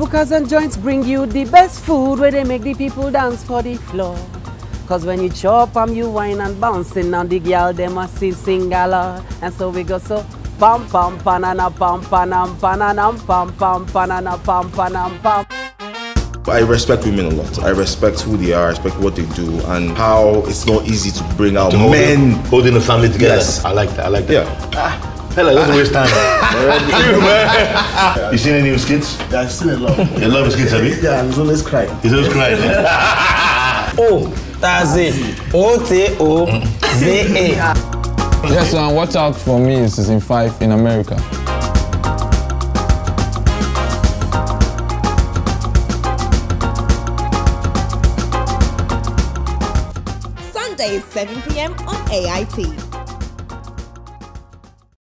Bukas and Joints bring you the best food where they make the people dance for the floor. Cause when you chop you wine and bouncing on the girl, them a sing a lot. And so we go so pam pam panana pam panam pananam pam pam panana pam panam pam. I respect women a lot. I respect who they are, I respect what they do, and how it's not easy to bring out men holding the family together. Yes. I like that. I like that. Yeah. Hell, don't waste time. You seen any of his kids? Yeah, I'm still in love. You love his kids, have you? Yeah, and he's always crying. He's always crying. Oh, that's it. O-T-O-Z-A. Yes, and watch out for me is season 5 in America. Sundays 7 p.m. on AIT.